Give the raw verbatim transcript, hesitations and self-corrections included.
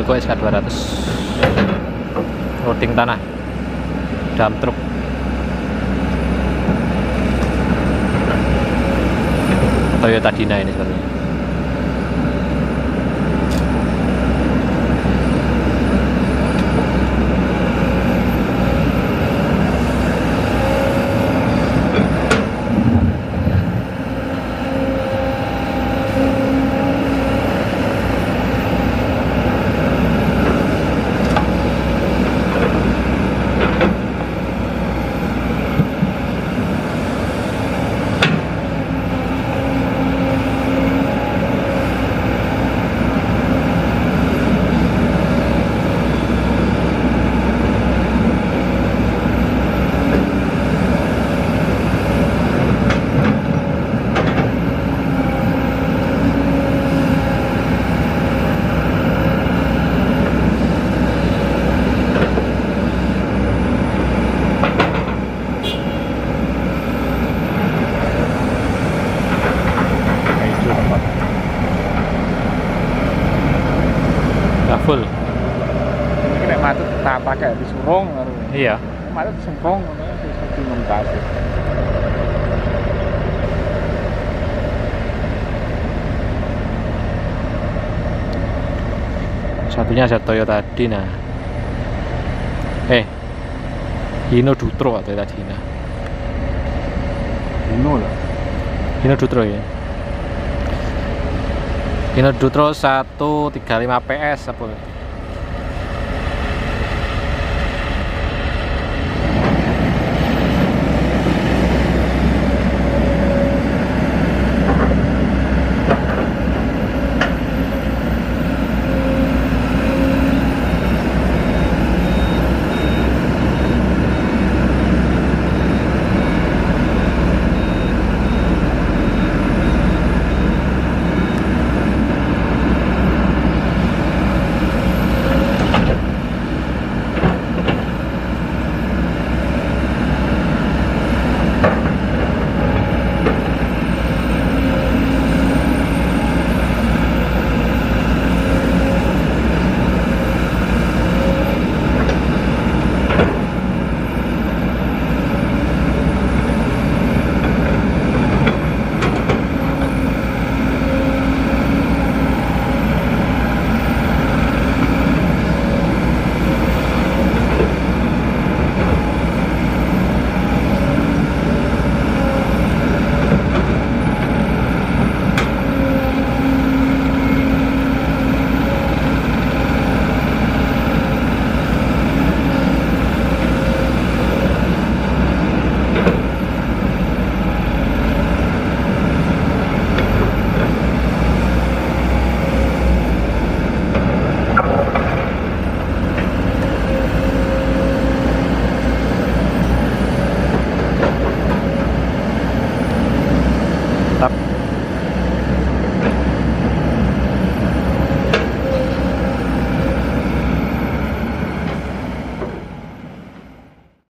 Go S K dua ratus loading tanah dump truk. Toyota Dina ini sebenarnya. Full. Ini nek matut tak pakai disurung karo. Iya. Matut sengkong ngono wis dimontage. Satunya ada Toyota Dina. Eh, Hino Dutro atau Toyota Dina. Hino lah. Hino Dutro ya. Hino Dutro seratus tiga puluh lima P S apa?